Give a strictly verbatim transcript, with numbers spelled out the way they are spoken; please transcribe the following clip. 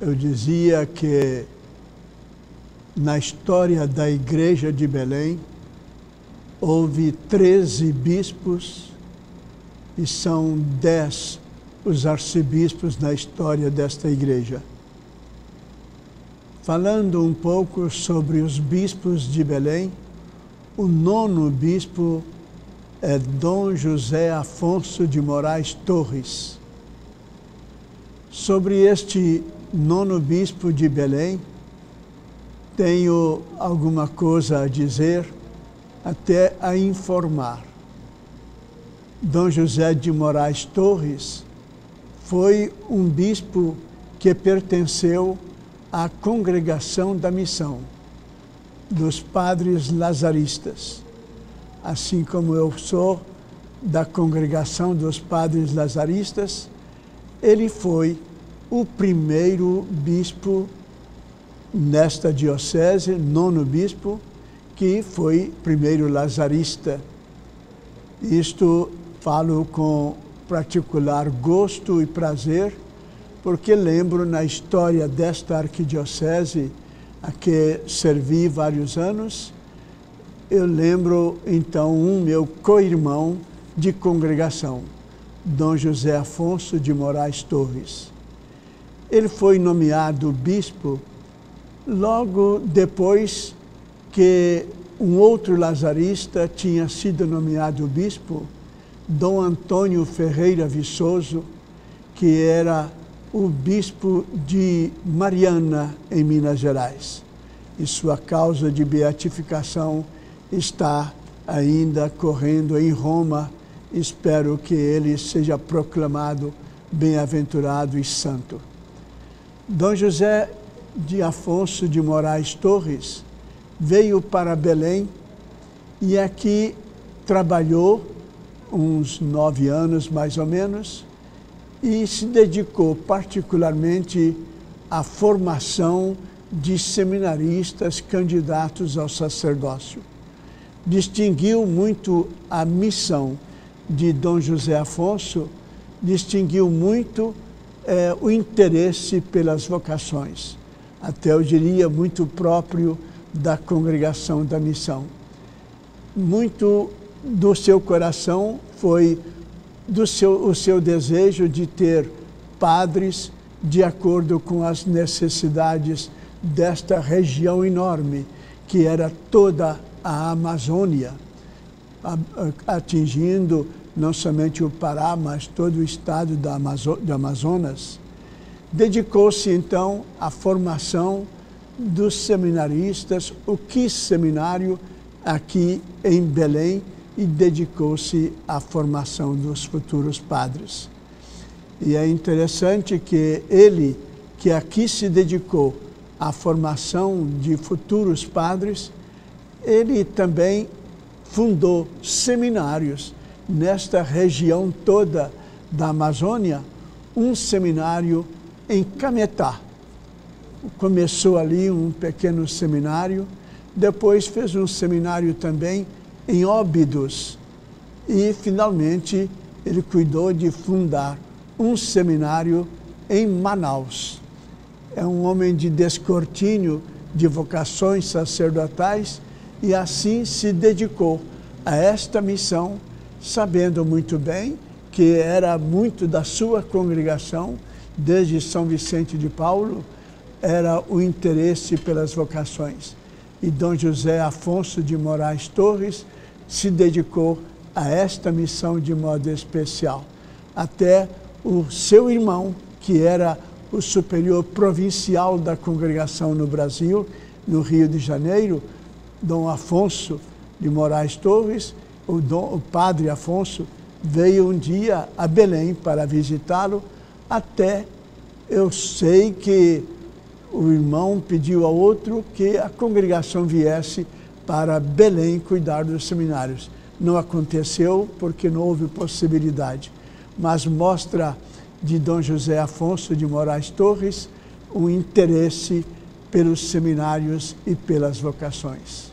eu dizia que na história da Igreja de Belém houve treze bispos e são dez os arcebispos na história desta igreja. Falando um pouco sobre os bispos de Belém, o nono bispo é Dom José Afonso de Moraes Torres. Sobre este nono bispo de Belém, tenho alguma coisa a dizer, até a informar. Dom José de Moraes Torres foi um bispo que pertenceu à Congregação da Missão, dos Padres Lazaristas. Assim como eu sou da Congregação dos Padres Lazaristas, ele foi o primeiro bispo nesta diocese, nono bispo, que foi primeiro lazarista. Isto falo com particular gosto e prazer, porque lembro na história desta arquidiocese a que servi vários anos, eu lembro então um meu co-irmão de congregação, Dom José Afonso de Moraes Torres. Ele foi nomeado bispo logo depois que um outro lazarista tinha sido nomeado bispo, Dom Antônio Ferreira Viçoso, que era o bispo de Mariana, em Minas Gerais. E sua causa de beatificação está ainda correndo em Roma. Espero que ele seja proclamado bem-aventurado e santo. Dom José de Afonso de Moraes Torres veio para Belém e aqui trabalhou uns nove anos, mais ou menos, e se dedicou particularmente à formação de seminaristas candidatos ao sacerdócio. Distinguiu muito a missão de Dom José Afonso, distinguiu muito eh, o interesse pelas vocações, até eu diria muito próprio da Congregação da Missão. Muito do seu coração foi do seu, o seu desejo de ter padres de acordo com as necessidades desta região enorme, que era toda a Amazônia, atingindo não somente o Pará, mas todo o estado da Amazo- do Amazonas. Dedicou-se então à formação dos seminaristas, o quis seminário aqui em Belém, e dedicou-se à formação dos futuros padres. E é interessante que ele, que aqui se dedicou à formação de futuros padres, ele também fundou seminários nesta região toda da Amazônia, um seminário em Cametá. Começou ali um pequeno seminário, depois fez um seminário também em Óbidos e, finalmente, ele cuidou de fundar um seminário em Manaus. É um homem de descortínio de vocações sacerdotais e assim se dedicou a esta missão, sabendo muito bem que era muito da sua congregação, desde São Vicente de Paulo, era o interesse pelas vocações. E Dom José Afonso de Moraes Torres se dedicou a esta missão de modo especial. Até o seu irmão, que era o superior provincial da congregação no Brasil, no Rio de Janeiro, Dom Afonso de Moraes Torres, o, Dom, o padre Afonso, veio um dia a Belém para visitá-lo, até eu sei que o irmão pediu ao outro que a congregação viesse para Belém cuidar dos seminários. Não aconteceu porque não houve possibilidade, mas mostra de Dom José Afonso de Moraes Torres um interesse pelos seminários e pelas vocações.